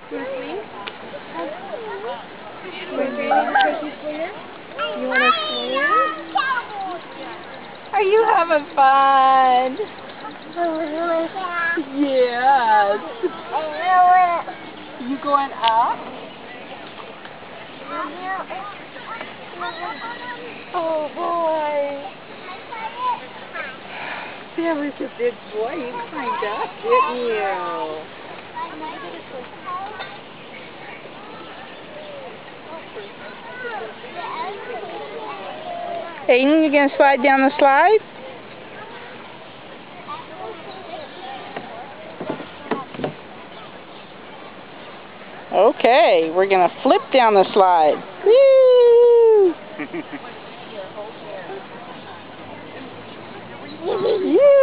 You want to swing? You want Granny to take you for you? You want to swing? Are you having fun? Yes. You going up? Oh boy. That was a big boy. You climbed up, didn't you? Aiden, you gonna slide down the slide? Okay, we're gonna flip down the slide. Woo! Yeah.